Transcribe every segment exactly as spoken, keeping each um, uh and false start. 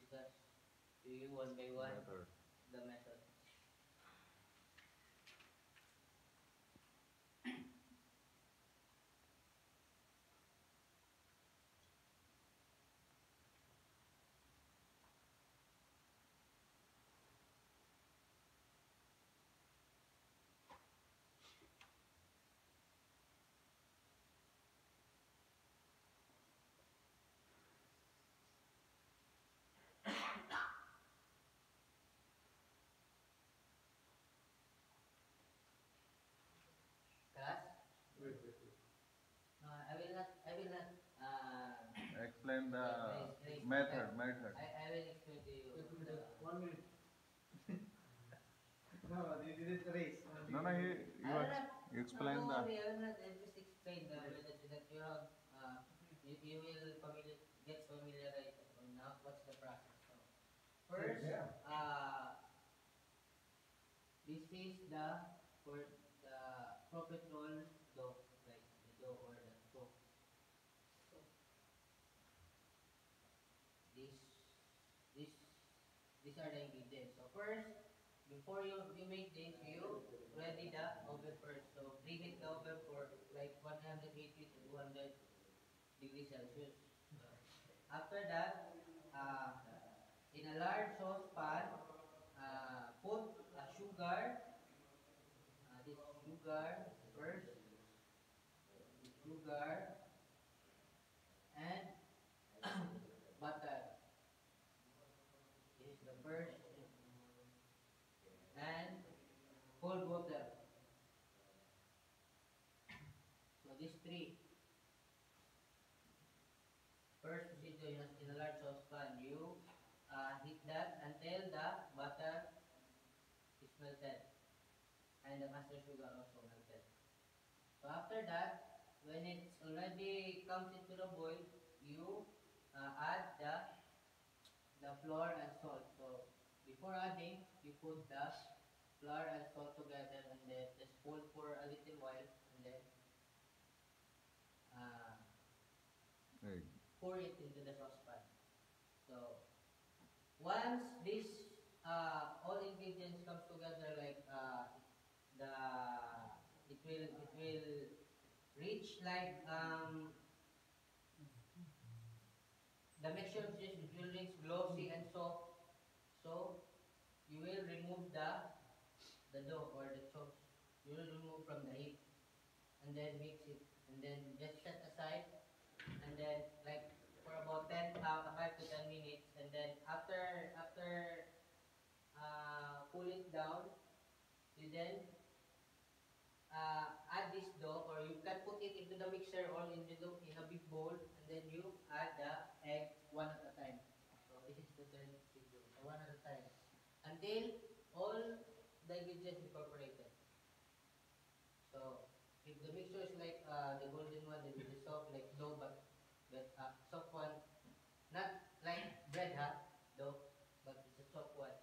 just to you one by one Method. the method. Class? Wait, wait, wait. No, I will not. I will not. Uh, Explain like the raise, raise my method, hand. method. I, I will explain to you. Wait, wait, The, wait. One minute. No, you didn't raise. Only No, no, he, I you will ex not. No, explain don't the. worry. I will not. I just explain the method so that you have. Uh, you, you will familiar get familiarized on now what's the process. So first, Yeah. uh, this is the for the profiterole dough, like the dough or the dough. So this this these are the ingredients. So first, before you you make this, you ready the oven first. So preheat the oven for like one hundred eighty to two hundred degrees Celsius. So after that, uh, in a large saucepan, uh, put a sugar. Uh, this sugar first, the sugar and butter. This is the first, and cold water. So these three. First procedure in a, in a large saucepan, you uh, heat that until the butter is melted and the caster sugar also melted. So after that, when it's already comes into the boil, you uh, add the the flour and salt. So before adding, you put the flour and salt together and then just hold for a little while and then uh, Egg. pour it into the saucepan. So once this uh, all ingredients comes together, like uh, the it will it will reach like um, the mixture just it will reach glossy and soft. So you will remove the the dough or the sauce. You will remove from the heat and then mix it and then just set aside and then like for about ten uh, five to ten minutes and then after after uh, cool it down, you then uh, add this dough or you can put it into the mixer or in the dough in a big bowl and then you add the egg one at a time. So this is the third procedure. So one at a time until all the ingredients incorporated. So if the mixture is like uh, the golden one, then it is soft like dough, but but uh, soft one, not like bread, huh? Dough, but it's a soft one.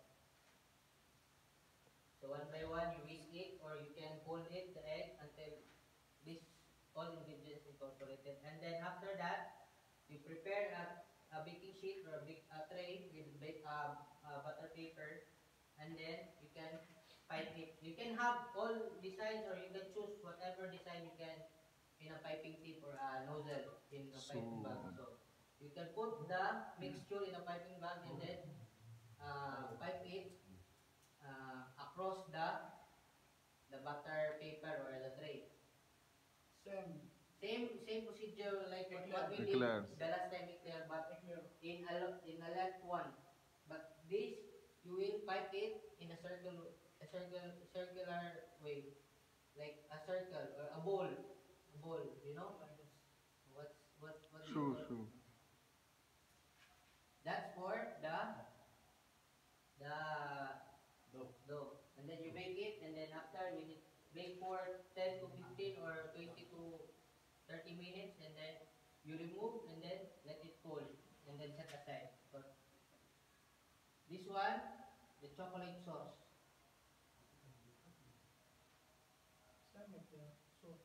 So one by one, you whisk it, or you can hold it, the egg, until this all ingredients incorporated. And then after that, you prepare a, a baking sheet or a big a tray with bake, uh, uh, butter paper, and then you can pipe it. You can have all designs, or you can choose whatever design you can in a piping tip or a nozzle in a piping bag. So, So you can put the mixture in a piping bag and then uh, pipe it uh, across the the butter paper or the tray. Same. Same same procedure like what, what we did eclairs. the last time eclair, but Eclair. in a lo- in a left one. But this you will pipe it in a circle a circle circular way, like a circle or a bowl, a bowl. You know Like this. what's what what do you Shoe, call? shoe. That's for the the Dough. dough. And then you bake it, and then after you need bake for ten to fifteen or twenty to thirty minutes, and then you remove and then let it cool and then set aside. So this one, the chocolate sauce. Same with the soap.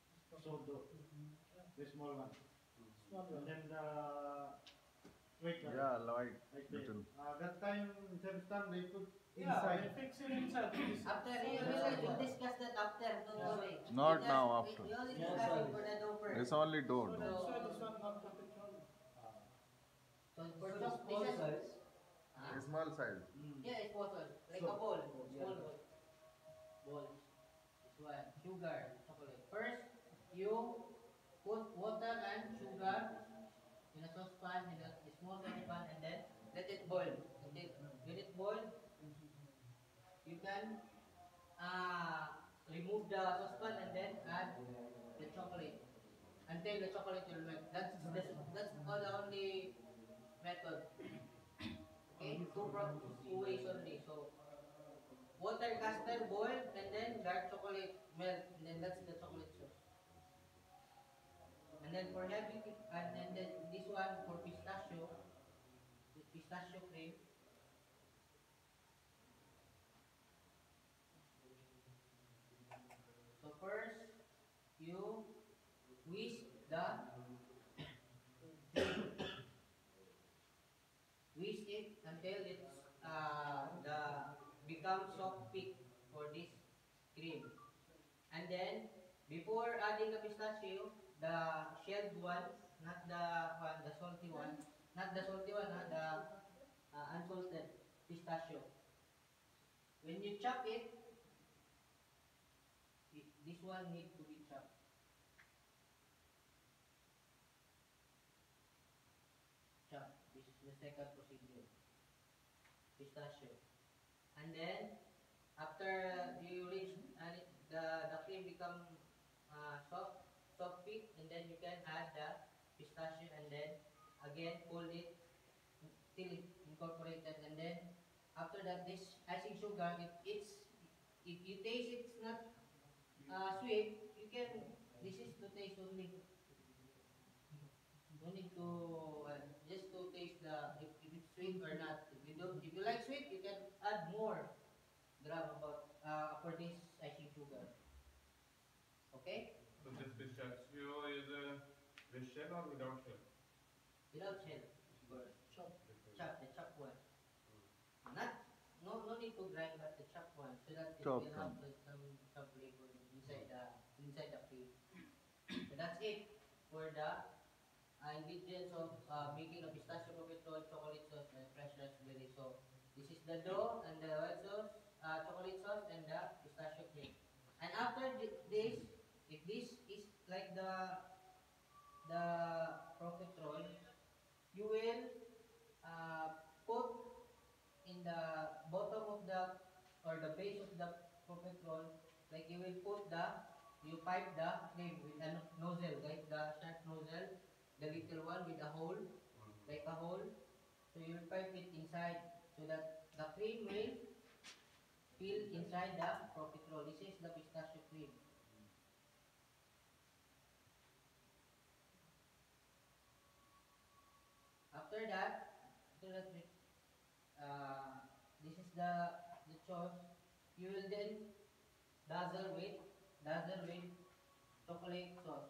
Soap dough. The small one. Small one. And then the white one. Yeah, like Like little. that. Uh, that time, Samsung, they put Yeah, inside. they fix it inside. This- After you Yeah. will we'll discuss that after. Don't Yeah. worry. Not We just- now, we- after. We only Small discussing size. for the dough first. It's only door, So door. that's why this one not profit roll. So for So chop, small this is size. Ah, Small size. yeah, it's bottle like So- a bowl, Yeah. small bowl. Bowl. This one, sugar, chocolate. First, you put water and sugar in a saucepan in a small saucepan and then let it boil. Let it, when it boil, you can uh, remove the saucepan and then add the chocolate until the chocolate will melt. That's that's, that's all the only method. Okay, two pro- two ways only. So water custard boil and then dark chocolate melt and then that's the chocolate sauce. And then for heavy and then the, this one for pistachio, with pistachio cream. So first you whisk the whisk it until it's uh, the become soft peak for this cream. And then before adding the pistachio, the shelled one, not the one, the salty one, not the salty one, not the uh, unsalted pistachio. When you chop it, it, this one need to be chopped. Chop. This is the second procedure. Pistachio. And then after you reach and it, the the cream become uh, soft soft peak, and then you can add the pistachio and then again fold it till it incorporated, and then after that this icing sugar, if it's if you taste it's not uh, sweet, you can this is to taste only. No need to uh, just to taste the if, if it's sweet or not. If you don't if you like sweet, you can add more gram about uh, for this icing sugar. Okay? So this pistachio is uh, with shell or without shell? Without shell, of course. Chop. Chop the chop one. Not no no need to grind, but the chop one so that it Chop will have one. the, some some flavor inside the inside the cream. So that's it for the uh, ingredients of uh, making a pistachio profiterole, chocolate sauce, and fresh raspberry. So this is the dough and the white sauce, uh, chocolate sauce, and the pistachio cream. And after thi- this, if this is like the the profiterole, you will uh, put in the bottom of the or the base of the profiterole, like you will put the you pipe the cream with a no- nozzle, like the sharp nozzle, the little one with a hole, like a hole. So you will pipe it inside so that the cream will fill inside the profiterole. This is the pistachio cream. After that, after that, uh, this is the the sauce. You will then dazzle with dazzle with chocolate sauce.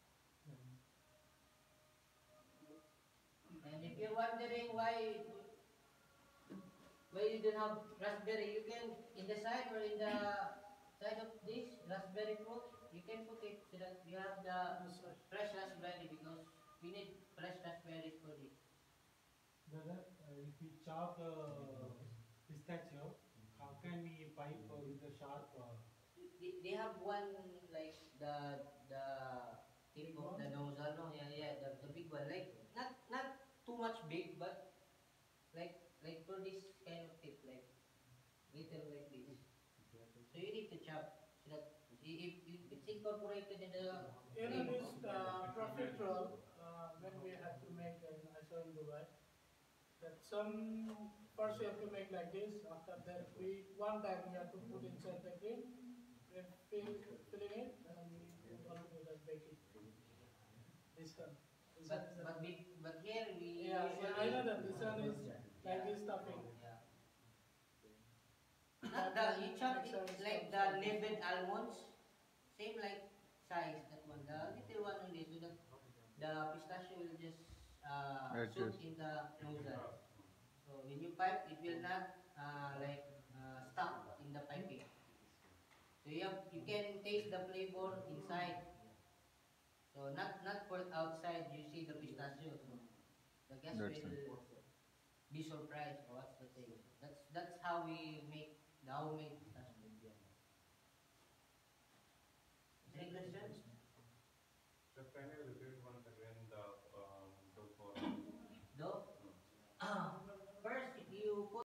And if you're wondering why why you don't have raspberry, you can in the side or in the side of this raspberry fruit, you can put it so that you have the fresh raspberry because we need fresh raspberries for this. Brother, uh, if we chop the pistachio, how can we pipe uh, with the sharp? Uh, They, they have one like the the tip of the nozzle, no? Yeah, yeah, the, the big one. Like not not too much big, but like like for this kind of tip, like little like this. So you need to chop so that i- if, if it's incorporated in the You know cream. this uh, profiterole, uh, when we have to make, and I saw in Dubai, that some first we have to make like this. After that, we one time we have to put inside the cream, then fill filling it, and we move on to the baking. This one. This one But is the- but big, but here we yeah, usually yeah, I know that this one is like this stuffing. Yeah. Not the you chop it like the leavened almonds, same like size that one, the little one only, so that the pistachio will just uh, Right, soot yes. in the nozzle. So when you pipe, it will not uh, like uh, stuck in the piping. So you have, you can taste the flavor inside. So not not for outside. You see the pistachio. So the guest That's will it. be surprised. Oh, what's the thing? That's that's how we make the homemade